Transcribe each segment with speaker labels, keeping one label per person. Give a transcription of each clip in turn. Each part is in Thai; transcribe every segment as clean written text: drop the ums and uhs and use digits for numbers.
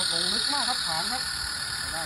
Speaker 1: ลงลึกมากครับฐานครับได้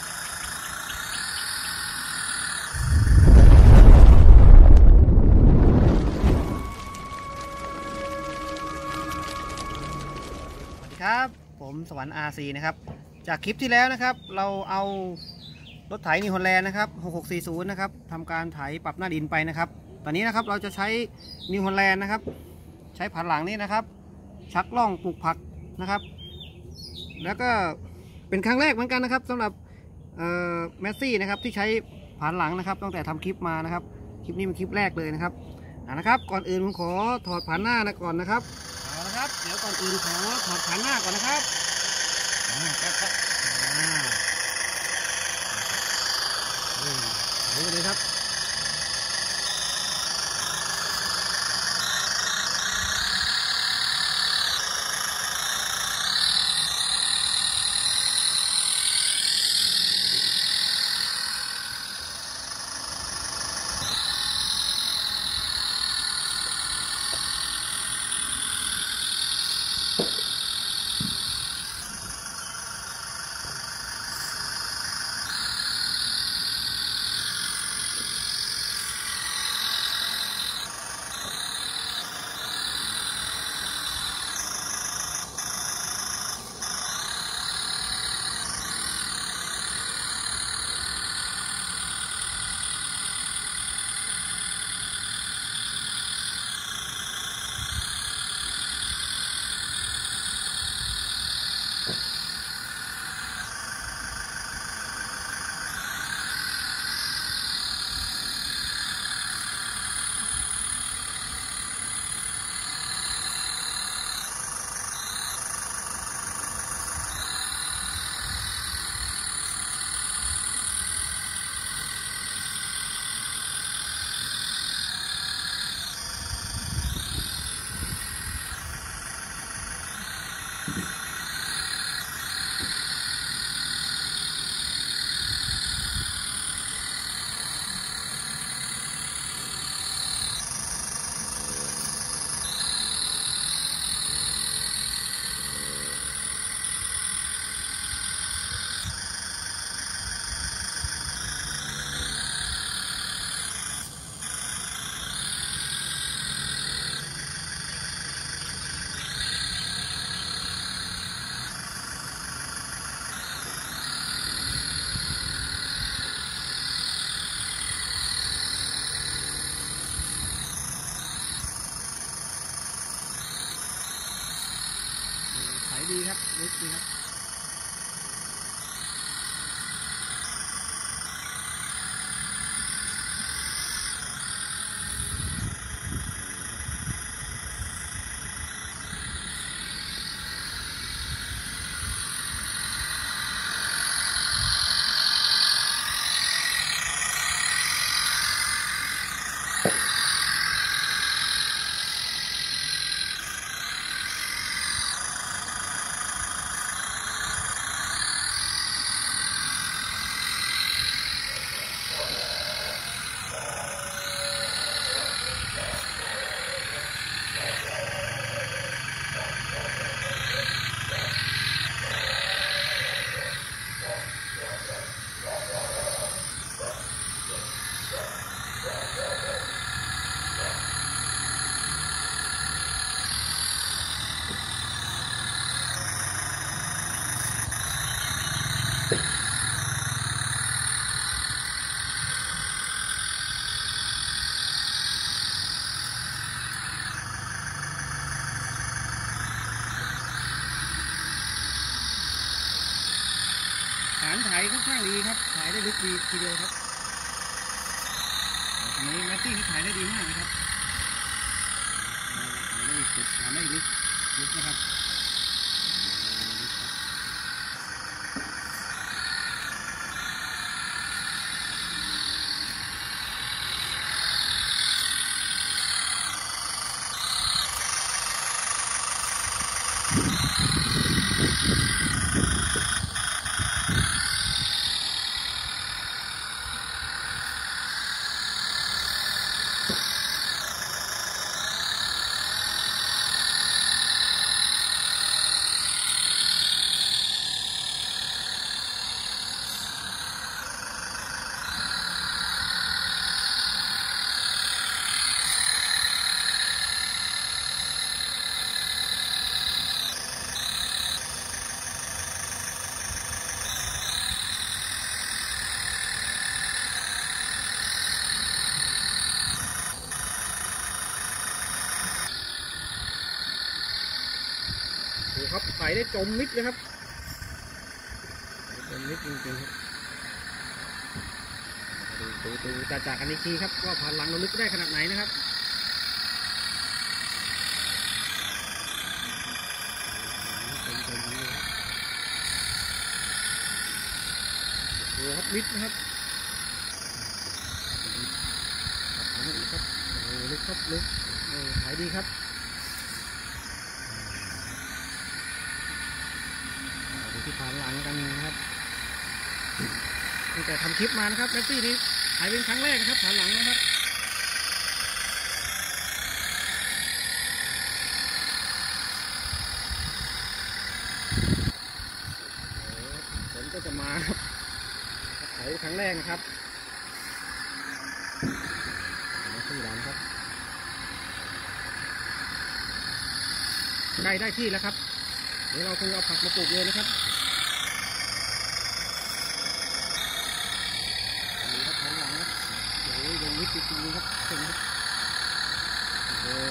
Speaker 1: ครับผมสวรรค์ RC นะครับจากคลิปที่แล้วนะครับเราเอารถไถนิวฮอลแลนด์นะครับ6640นะครับทำการไถปรับหน้าดินไปนะครับตอนนี้นะครับเราจะใช้นิวฮอลแลนด์นะครับใช้ผันหลังนี้นะครับชักล่องปลูกผักนะครับแล้วก็เป็นครั้งแรกเหมือนกันนะครับสำหรับแมสซี่นะครับที่ใช้ผันหลังนะครับตั้งแต่ทำคลิปมานะครับคลิปนี้เป็นคลิปแรกเลยนะครับนะครับก่อนอื่นผมขอถอดผันหน้าก่อนนะครับเอาละครับเดี๋ยวก่อนอื่นขอถอดผันหน้าก่อนนะครับดูเลยครับดีครับลึกดีครับฐานถ่ายค่อนข้างดีครับถ่ายได้ลึกดีทีเดียวครับตอนนี้แมสซี่ที่ถ่ายได้ดีมากเลยครับถ่ายได้สุดถ่ายได้ลึกนะครับได้จมมิดเลยครับจมมิดจริงๆครับดูจากกันอีกทีครับว่าพลังเราลึกได้ขนาดไหนนะครับดูครับมิดนะครับครับโอ้ลึกครับลึกขายดีครับดูที่ผ่านหลังกันนะครับตั้งแต่ทำคลิปมานะครับแม็กซี่นี้ถ่ายเป็นครั้งแรกนะครับผ่านหลังนะครับฝนก็จะมาครับถ่ายครั้งแรกนะครับแม็กซี่หลังครับได้ที่แล้วครับเดี๋ยวเราคงเอาผักมาปลูกเลยนะครับนี่ครับทางหลังครับโอ้ยลงนิดจริงๆครับเห็นครับโอ้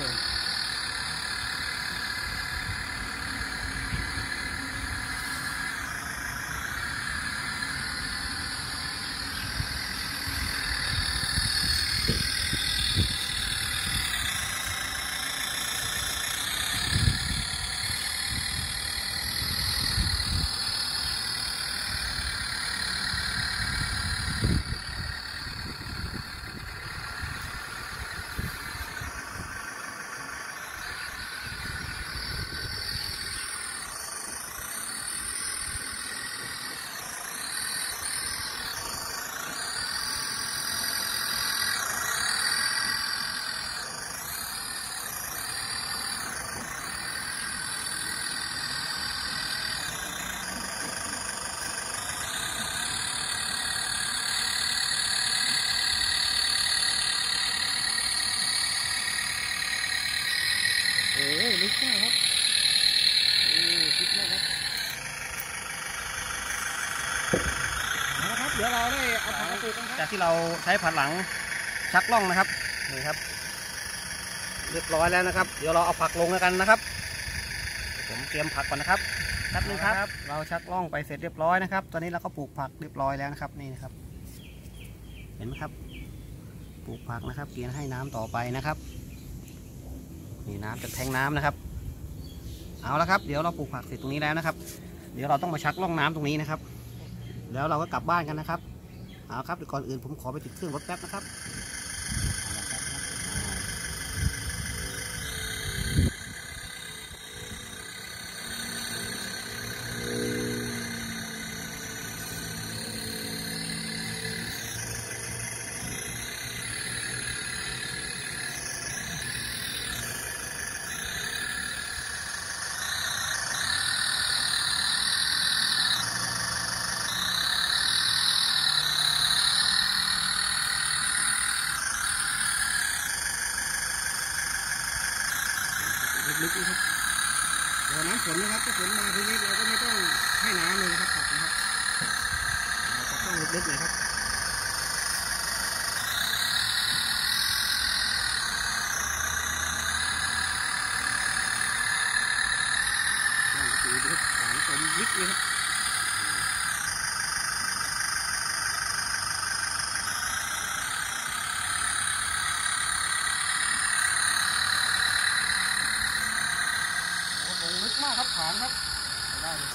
Speaker 1: ลึกมากครับโอ้ลึกมากครับนะครับเดี๋ยวเราได้เอาผักมาปลูกกันครับจากที่เราใช้ผัดหลังชักล่องนะครับนี่ครับเรียบร้อยแล้วนะครับเดี๋ยวเราเอาผักลงแล้วกันนะครับผมเตรียมผักก่อนนะครับแป๊บนึงครับเราชักล่องไปเสร็จเรียบร้อยนะครับตอนนี้เราก็ปลูกผักเรียบร้อยแล้วนะครับนี่นะครับเห็นไหมครับปลูกผักนะครับเกลี่ยให้น้ำต่อไปนะครับนี่น้ำจากแทงน้ำนะครับเอาละครับเดี๋ยวเราปลูกผักเสร็จตรงนี้แล้วนะครับเดี๋ยวเราต้องมาชักล่องน้ำตรงนี้นะครับแล้วเราก็กลับบ้านกันนะครับเอาครับเดี๋ยวก่อนอื่นผมขอไปติดเครื่องรถแป๊บนะครับลึกๆนะครับรอน้ำฝนนะครับถ้าฝนมาทีนี้เราก็ไม่ต้องให้น้ำเลยนะครับผักนะครับเราจะต้องลึกๆเลยครับดูครับฐานจมลึกเลยครับลึกมากครับฐานครับได้เลย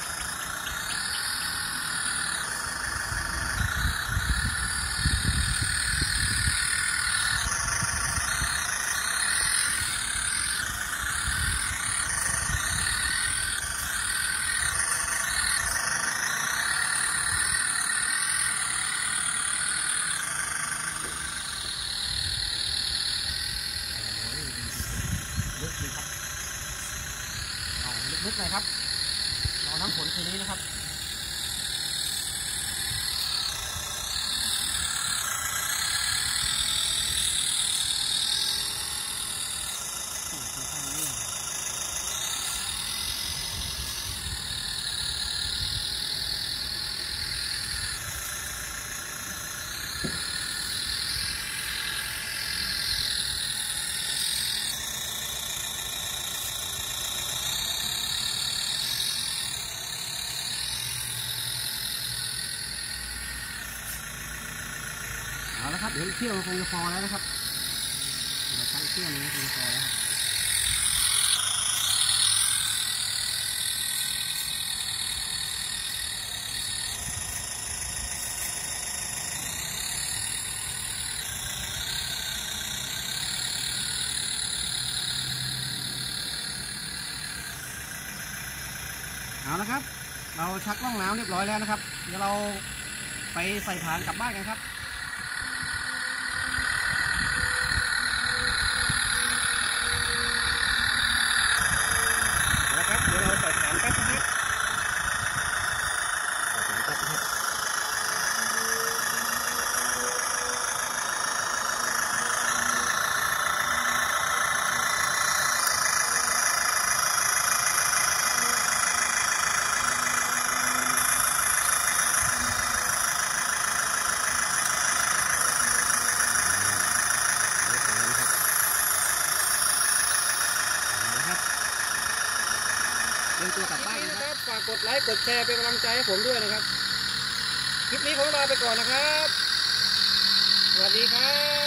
Speaker 1: ลึกดีครับลึกๆหน่อยครับรอน้ำฝนคืนนี้นะครับดี๋ยวเที่ยวมันคงจะพอแล้วนะครับเราใช้เที่ยวนี้คงจะพอแล้วเอาละครับเราชักล่องน้ำเรียบร้อยแล้วนะครับเดี๋ยวเราไปใส่ฐานกลับบ้านกันครับเอาละครับเดี๋ยวเราใส่ฐานแป๊บนะครับใส่ฐานแป๊บนะครับเดินตัวกลับบ้านนะครับฝากกดไลค์กดแชร์เป็นกำลังใจให้ผมด้วยนะครับคลิปนี้ผมลาไปก่อนนะครับสวัสดีครับ